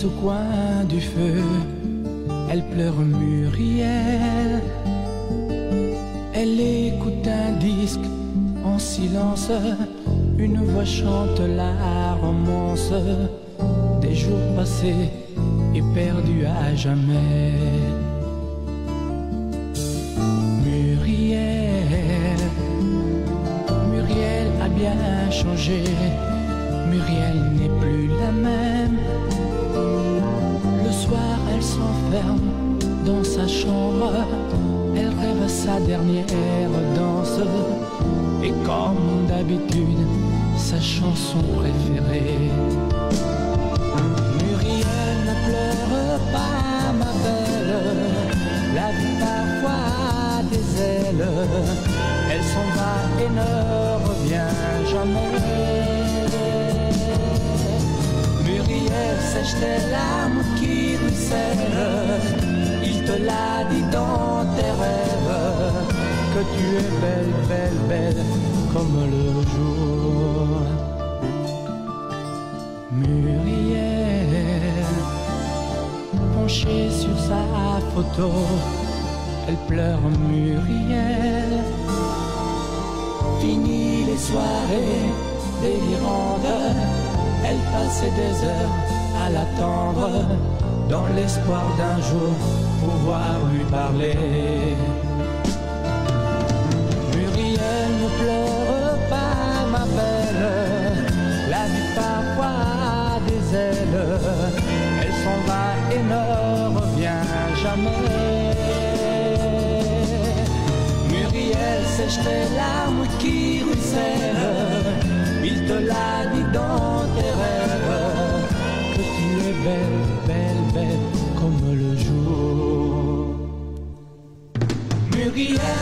au coin du feu, elle pleure Muriel. Elle écoute un disque en silence, une voix chante la romance des jours passés et perdus à jamais. Muriel, Muriel a bien changé, Muriel n'est plus la même. Le soir elle s'enferme dans sa chambre, elle rêve à sa dernière danse. Et comme d'habitude, sa chanson préférée. Muriel, ne pleure pas ma belle, la vie parfois a des ailes. Elle s'en va et ne revient jamais. Muriel, sèche tes larmes qui ruissellent, il te l'a dit dans tes rêves, que tu es belle, belle, belle comme le jour. Muriel, penchée sur sa photo, elle pleure Muriel. Fini les soirées délirantes, elle passait des heures à l'attendre, dans l'espoir d'un jour pouvoir lui parler. Muriel, ne pleure pas ma belle, la vie parfois a des ailes. Elle s'en va et ne revient jamais. Muriel, sèche tes larmes qui ruissellent, il te l'a dit dans tes rêves, que tu es belle, belle, belle comme le jour. Muriel,